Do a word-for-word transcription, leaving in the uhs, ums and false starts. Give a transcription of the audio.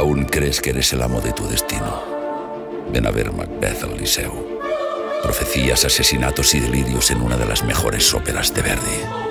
¿Aún crees que eres el amo de tu destino? Ven a ver Macbeth al Liceo. Profecías, asesinatos y delirios en una de las mejores óperas de Verdi.